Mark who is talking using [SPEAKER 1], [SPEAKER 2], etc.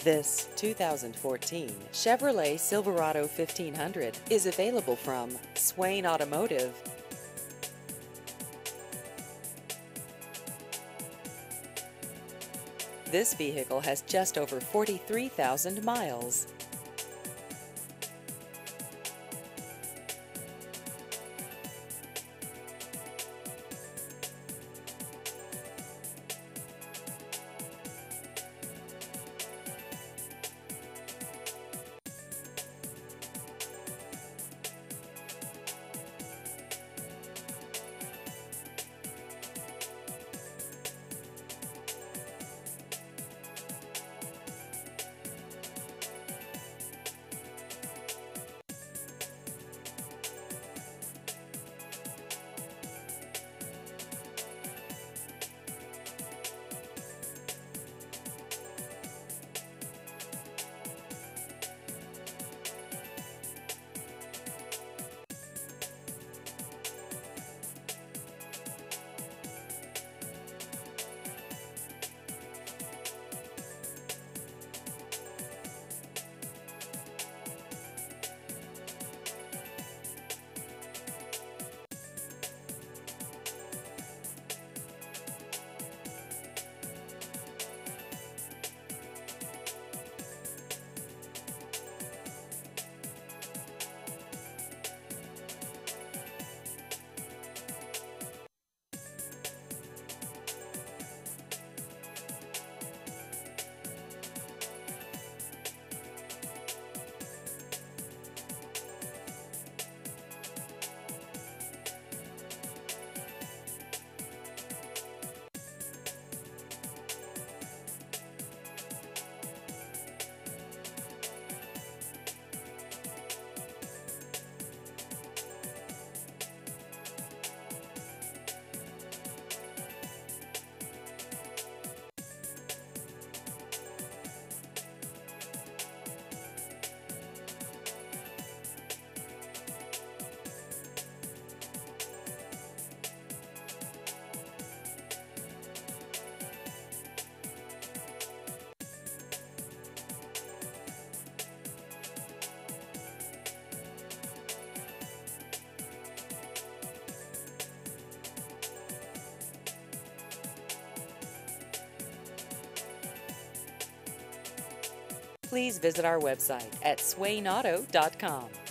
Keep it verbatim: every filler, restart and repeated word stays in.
[SPEAKER 1] This two thousand fourteen Chevrolet Silverado fifteen hundred is available from Swain Automotive. This vehicle has just over forty-three thousand miles. Please visit our website at swain auto dot com.